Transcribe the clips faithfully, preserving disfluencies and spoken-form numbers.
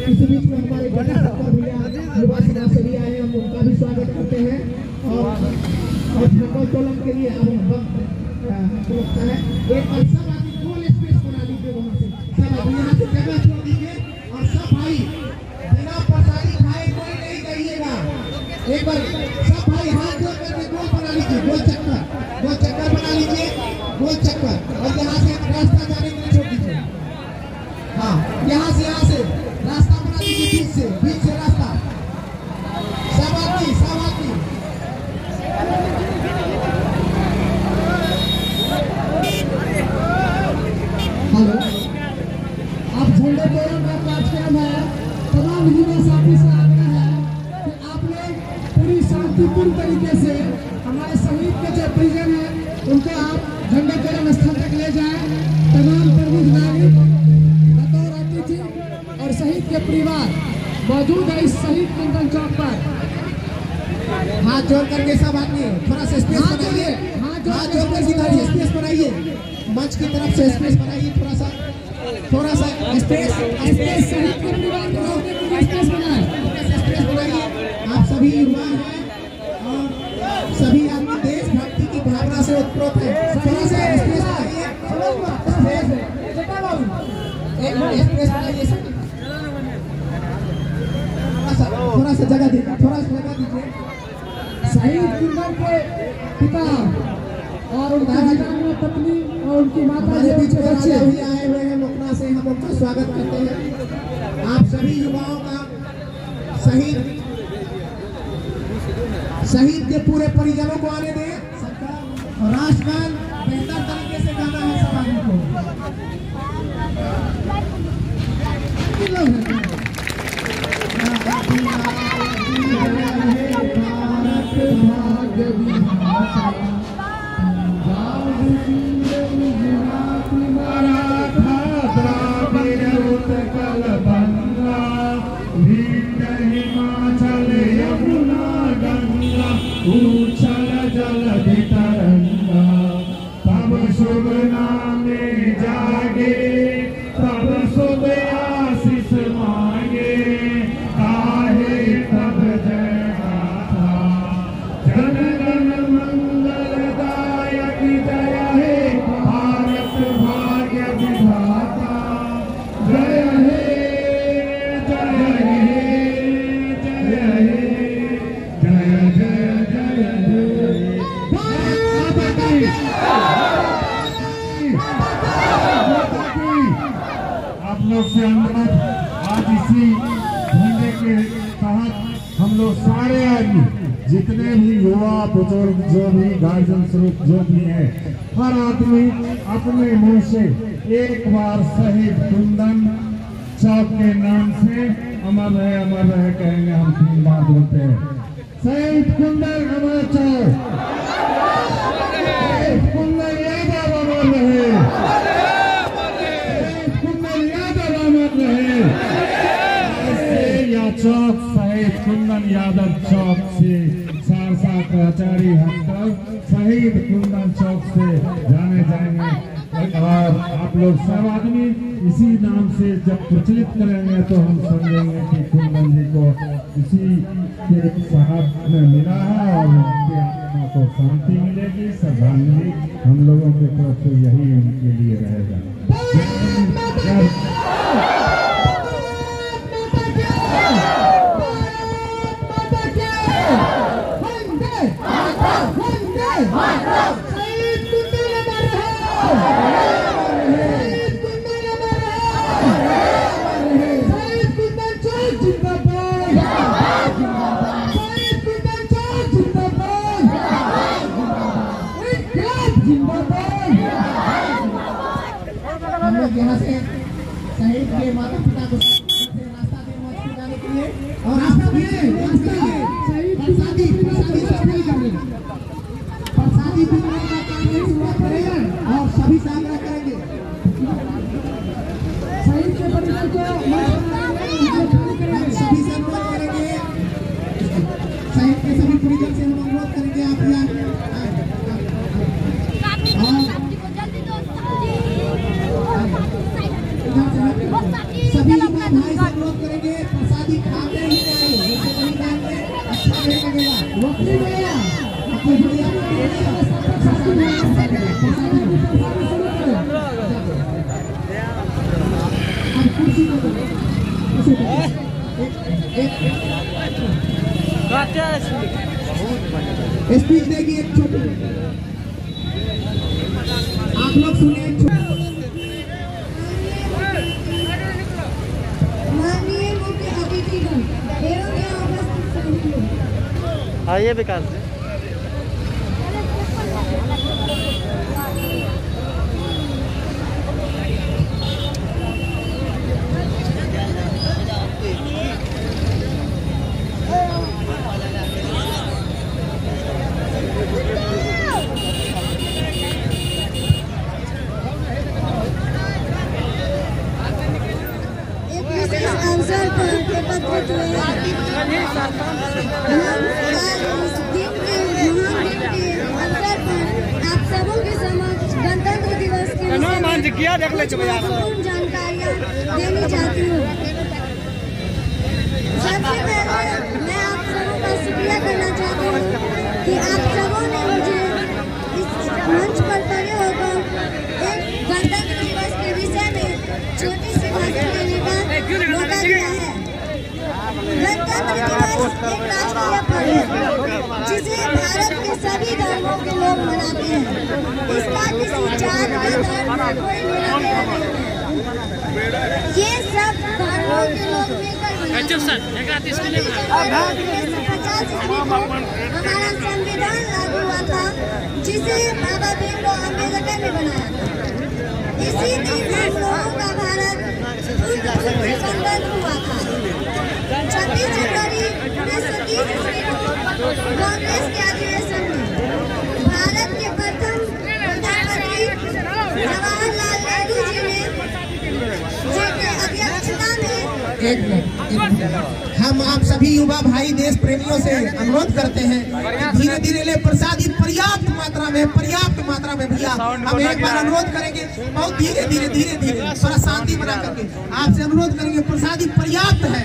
इसी बीच में हमारे भैया युवा समाज से भी आए हैं, हम उनका भी स्वागत करते हैं। और और झंडोत्तोलन के लिए अब वक्त हमको लगता है एक और सब आदमी गोल स्पेस बना लीजिए, वहाँ से सब आदमी यहाँ से जगह छोड़ दीजिए और सब भाई बिना प्रसादी खाए कोई नहीं जाइएगा। एक बार सब भाई हाथ जोड़ करके गोल बना लीजिए, गोल चक्कर, गोल चक्कर बना लीजिए, गोल चक्कर, और यहाँ से रास्ता जाने के लिए छोड़ दीजिए। हाँ, यहाँ से यहाँ से रास्ता बना लीजिए, बीच से बीच से रास्ता, सब आदमी सब आदमी। हेलो, आप झंडोत्तोलन का कार्यक्रम है, तमाम युवा साथी से आग्रह है कि आप लोग पूरी शांतिपूर्ण तरीके से हमारे शहीद के जो परिजन है उनको आप झंडोत्तोलन स्थल तक ले जाएं। तमाम प्रमुख नागरिक बतौर अतिथि और शहीद के परिवार मौजूद है इस शहीद कुंदन चौक पर। हाथ जोड़ करके सब आदमी थोड़ा सा स्पेस बनाइए, हाथ जोड़ कर सीधा स्पेस बनाइए, मंच की तरफ से स्पेस बनाइए, थोड़ा सा थोड़ा सा स्पेस स्पेस शहीद के परिवार को रोकने के लिए स्पेस बनाएं, स्पेस बनाइए। आप सभी युवा हैं और सभी आदमी देशभक्ति की भावना से उत्प्रोत है, थोड़ा सा स्पेस बनाइए, स्पेस बनाइए, थोड़ा सा जगह दीजिए, थोड़ा सा जगह दीजिए। शहीद कुंदन के पिता और उनकी पत्नी और उनकी माता के पीछे बच्चे भी आए हुए हैं लोकना से, हम उनका स्वागत करते हैं। आप सभी युवाओं का शहीद शहीद के पूरे परिजनों को आने दें। राष्ट्रगान बेहतर तरीके से गाना है सब आदमी को। से अनुरोध, आज इसी झंडे के तहत हम लोग सारे आदमी जितने भी युवा बुजुर्ग जो भी गार्जियन स्वरूप जो भी है, हर आदमी अपने मुंह से एक बार शहीद कुंदन चौक के नाम से अमर रहे अमर रहे कहेंगे। हम तीन बार बोलते हैं, शहीद कुंदन अमर चौक, शहीद कुंदन यादव अमर रहे, चौक शहीद कुंदन यादव चौक से सहरसा कचहरी हटकर शहीद कुंदन चौक से जाने जाएंगे। और आप लोग सब आदमी इसी नाम से जब प्रचलित करेंगे तो हम समझेंगे कि कुंदन जी को इसी के साहब में मिला है और उनकी आत्मा को शांति मिलेगी। श्रद्धांजलि हम लोगों की तरफ से यही उनके लिए रहेगा। हम लोग यहाँ से शहीद के माता पिता को रास्ता दे मौत को जाने के लिए और रास्ता दिए प्रसादी प्रसादी सप्लाई करने प्रसादी वितरण का काम शुरुआत करेंगे और सभी से आग्रह करेंगे शहीद के परिवार को सभी से अनुरोध करेंगे, शहीद के सभी परिजन से हम अनुरोध करेंगे आप यहाँ सभी भाई से अनुरोध करेंगे स्पीच देगी एक छोटी, आप लोग सुनिए एक छोटी। माननीय मुख्य अतिथिगण एवं यहाँ उपस्थित सभी लोग, आइए विकास जी। अवसर पर एकत्रित हुए हम आज इस दिन के महान दिन के अवसर पर आप सबों के समक्ष गणतंत्र दिवस के विषय में कुछ महत्वपूर्ण जानकारियाँ देनी चाहती हूँ। सबसे पहले मैं आप सबों का शुक्रिया करना चाहती हूँ कि आप सबों ने मुझे इस मंच पर खड़े होकर एक गणतंत्र दिवस के विषय में छोटी सी भाषण देने का मौका दिया है। गणतंत्र दिवस एक राष्ट्रीय पर्व है जिसे भारत के सभी धर्मों के लोग मनाते हैं। इसका किसी जात या धर्म से कोई लेना देना नहीं है। ये सब धर्मों के लोग मिलकर मनाते हैं। उन्नीस सौ पचास ईस्वी में हमारा संविधान लागू हुआ था जिसे बाबा भीमराव अम्बेडकर ने बनाया था। इसी दिन हम लोगों का भारत से संबंध हुआ था। छब्बीस जनवरी उन्नीस सौ तीस ईस्वी को कांग्रेस के अधिवेशन में भारत के प्रथम प्रधानमंत्री जवाहरलाल नेहरू जी ने जिनके अध्यक्षता में एक मिनट, एक मिनट। हम आप सभी युवा भाई देश प्रेमियों से अनुरोध करते हैं धीरे धीरे ले प्रसादी पर्याप्त मात्रा में पर्याप्त मात्रा में भैया हम एक बार अनुरोध करेंगे बहुत धीरे धीरे धीरे धीरे थोड़ा शांति बना करके आपसे अनुरोध करेंगे प्रसादी पर्याप्त है।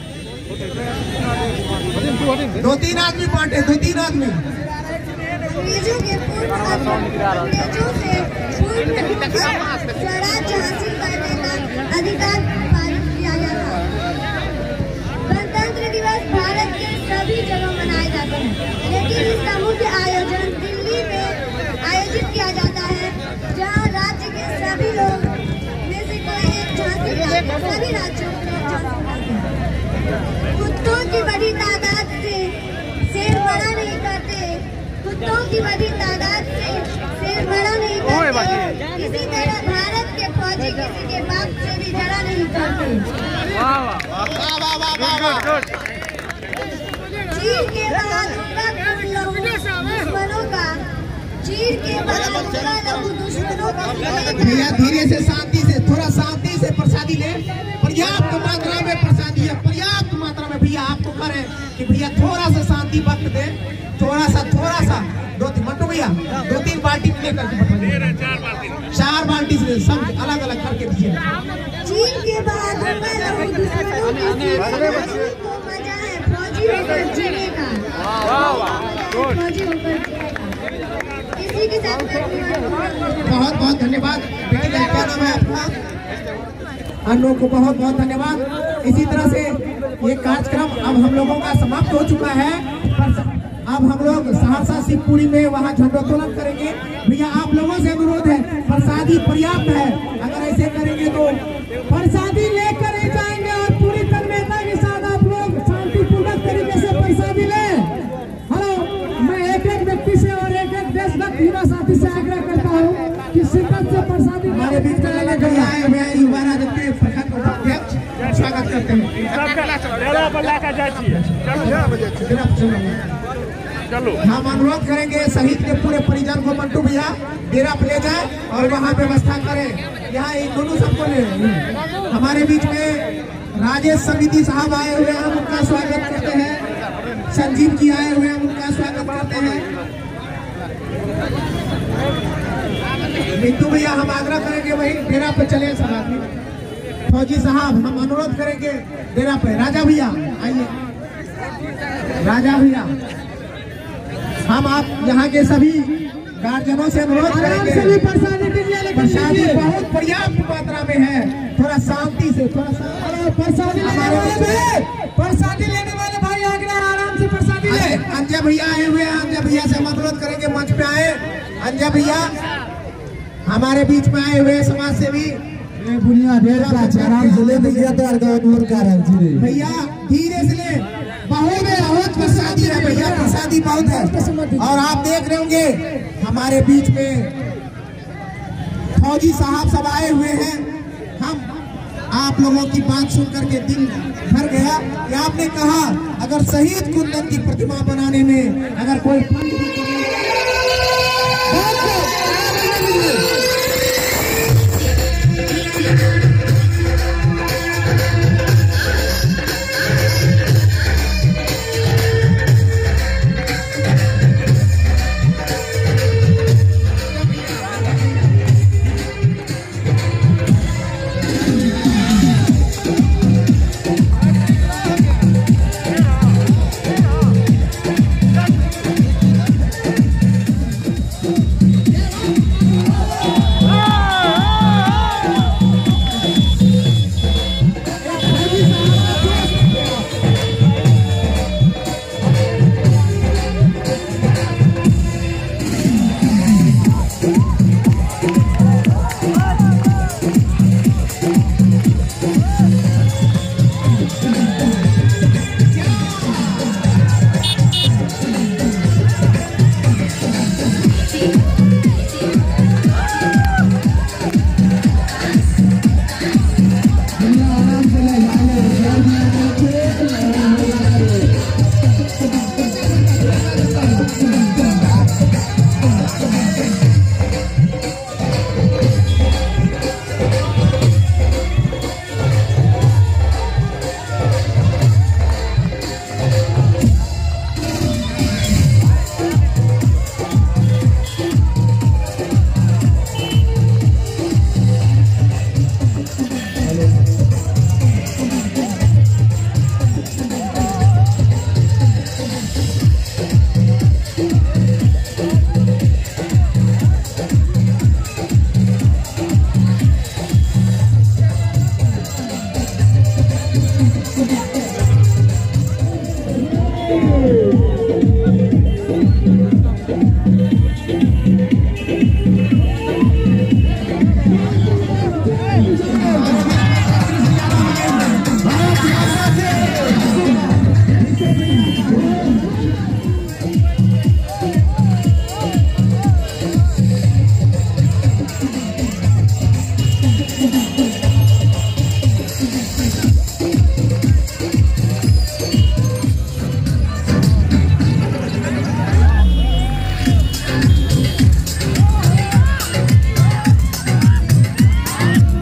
दो तीन आदमी बांटे, दो तीन आदमी। अंग्रेजों के पूर्व अंग्रेजों से पूर्व स्वराज्य हासिल करने का अधिकार पारित किया गया था। गणतंत्र दिवस भारत के सभी जगह मनाए जाते हैं, लेकिन इसका मुख्य आयोजन दिल्ली में आयोजित किया जाता है जहां राज्य के सभी लोग में से कोई एक झांसी लाते हैं। सभी राज्यों के लोग झांसी लाते हैं। कुत्तों की बड़ी तादाद से शेर बड़ा नहीं करते, कुत्तों की बड़ी तादाद से शेर बड़ा नहीं करते। इसी तरह भारत के फौजी किसी के बाप से भी जड़ा नहीं करते। चीर के बहादुर दुश्मनों का चीर के बहादुर दुश्मनों का भैया धीरे से शांति से थोड़ा शांति से प्रसादी ले। पर्याप्त मात्रा में प्रसादी है, पर्याप्त मात्रा में। भैया आपको करे कि भैया थोड़ा सा शांति वक्त दे, थोड़ा सा थोड़ा सा दो तीन मंटू भैया दो तीन बाल्टी लेकर चार बाल्टी से सब अलग अलग करके दीजिए। चीर के बहादुर दुश्मनों को मजा है फौजी होकर जीने का, फौजी होकर जीने का। इसी के साथ बहुत बहुत धन्यवाद। बेटी क्या नाम है आपका? अनु को बहुत बहुत धन्यवाद। इसी तरह से ये कार्यक्रम अब हम लोगों का समाप्त हो चुका है। अब हम लोग सहरसा शिवपुरी में वहाँ झंडोत्तोलन करेंगे। भैया आप लोगों से अनुरोध है प्रसादी पर्याप्त है, अगर ऐसे करेंगे तो प्रसादी लेकर ही जाएंगे और पूरी तन्मयता के साथ आप लोग शांतिपूर्वक तरीके से प्रसादी ले। हेलो, मैं एक एक व्यक्ति से और एक एक देशभक्त युवा साथी से आग्रह करता हूँ कि शिद्दत से प्रसादी हमारे बीच में आए हुए युवा राजद के प्रखंड उपाध्यक्ष स्वागत करते हैं। हम अनुरोध करेंगे शहीद के पूरे परिजन को मंटू भैया डेरा पे ले जाए और वहाँ व्यवस्था करें। यहाँ इन दोनों सबको ले हमारे बीच में राजेश समिति साहब आए हुए हैं, उनका स्वागत करते हैं। संजीव जी आए हुए हैं, उनका स्वागत करते हैं। मिंटू भैया हम आग्रह करेंगे वही डेरा पे चले सब आदमी। फौजी साहब हम अनुरोध करेंगे डेरा पे। राजा भैया आइए, राजा भैया। हम आप यहाँ के सभी गार्जियनों से अनुरोध करेंगे, सभी प्रसादी दीजिए, लेकिन प्रसादी लीजिए। बहुत पर्याप्त मात्रा में है, थोड़ा शांति से, थोड़ा सा प्रसादी लेने हमारे वाले बीच में भाई, प्रसादी लेने वाले भाई आगे आराम से प्रसादी ले। अंजय भैया आए हुए हैं, अंजय भैया से हम अनुरोध करेंगे मंच पे आए। अंजय भैया हमारे बीच में आए हुए समाज सेवी बुनिया ढेर का आराम से ले भैया तो अनुरोध कर रहे हैं भैया, धीरे से ले, बहुत बहुत प्रसादी है भैया, प्रसादी बहुत है। और आप देख रहे होंगे हमारे बीच में फौजी साहब सब आए हुए हैं। हम आप लोगों की बात सुनकर के दिल भर गया कि आपने कहा अगर शहीद कुंदन की प्रतिमा बनाने में अगर कोई फंड भी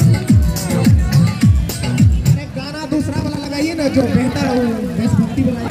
जो बेहतर हो देशभक्ति बनाए।